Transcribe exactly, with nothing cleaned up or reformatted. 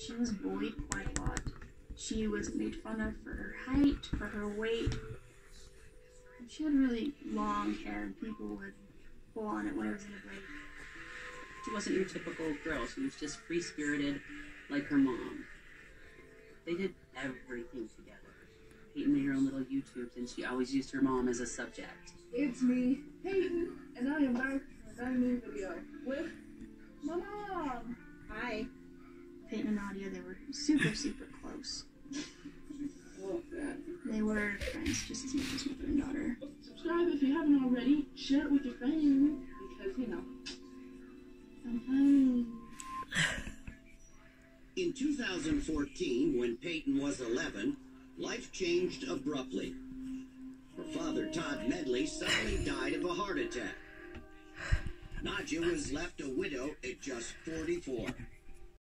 she was bullied quite a lot. She was made fun of for her height, for her weight. And she had really long hair, and people would pull on it when it was in a braid. She wasn't your typical girl. She was just free-spirited like her mom. They did everything together. Peyton made her own little YouTubes, and she always used her mom as a subject. It's me, Peyton, and I am back for a new video with my mom. Hi. Peyton and Nadia, they were super, super close. Love that. They were friends just as much as mother and daughter. Subscribe if you haven't already. Share it with your friends because, you know, sometimes. In two thousand fourteen, when Peyton was eleven, life changed abruptly. Her father, Todd Medley, suddenly died of a heart attack. Nadia was left a widow at just forty-four.